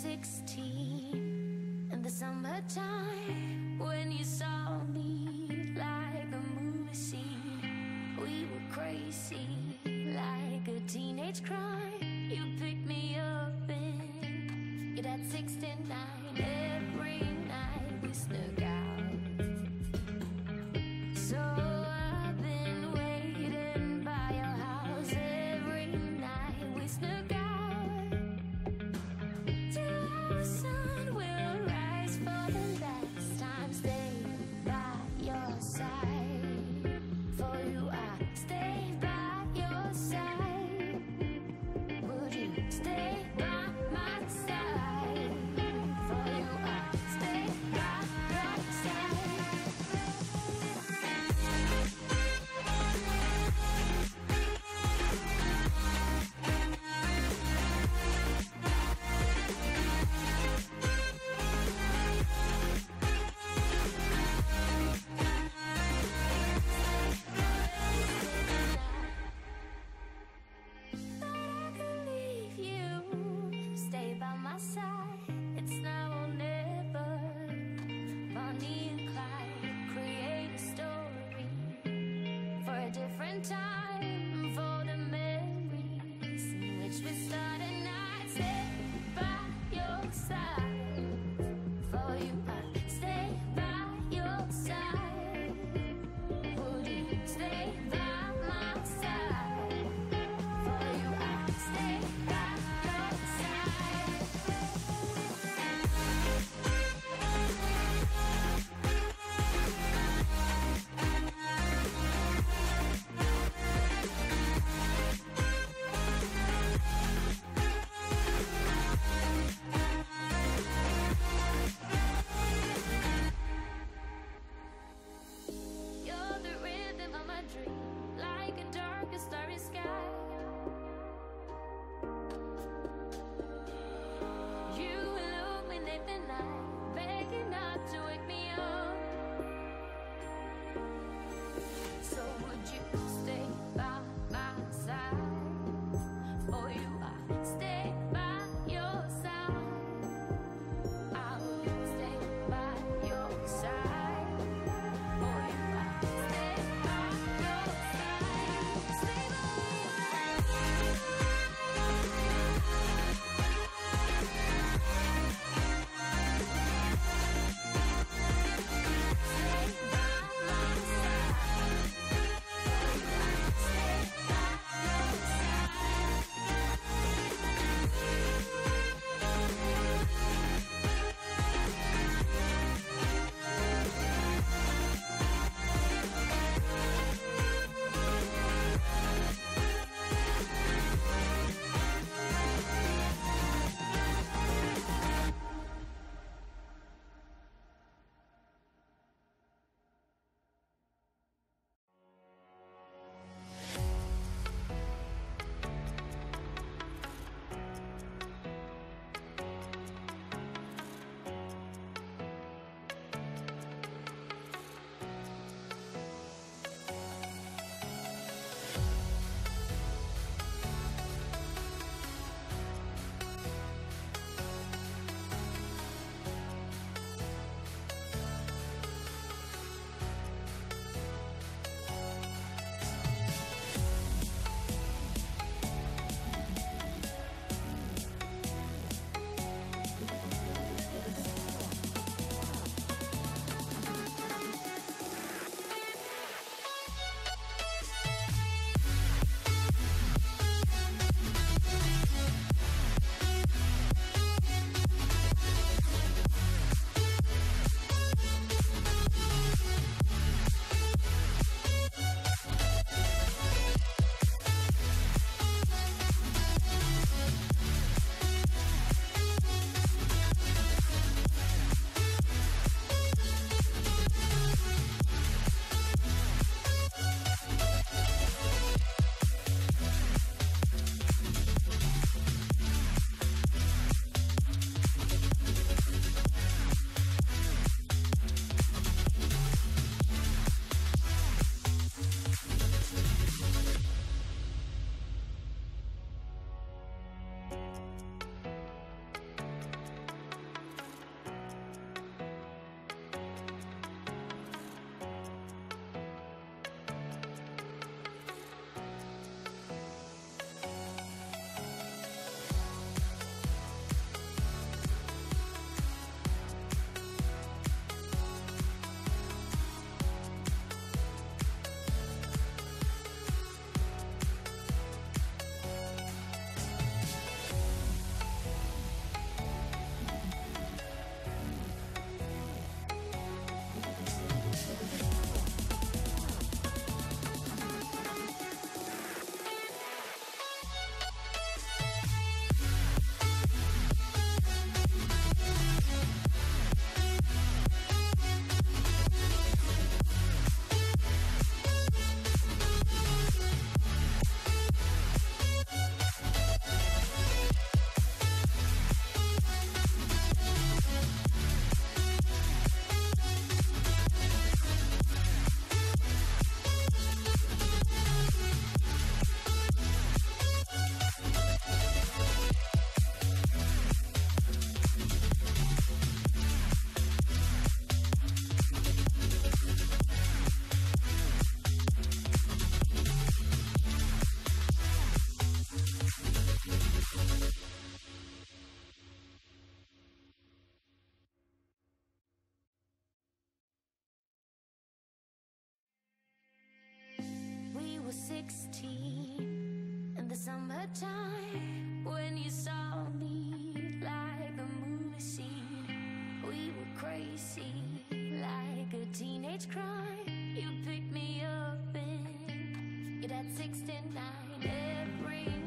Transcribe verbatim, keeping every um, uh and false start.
sixteen in the summertime, when you saw me like a movie scene. We were crazy, like a teenage crime. You picked me up and it had sixty-nine. Every night we snuck out. So I've been waiting by your house. Every night we snuck out till our sun will rise for the last time. Stay by your side. For you I stay by your side. Would you stay by my side? For you I stay by your side. Thought I could leave you a time when you saw me like a movie scene. We were crazy, like a teenage crime. You picked me up and you'd had sixty-nine every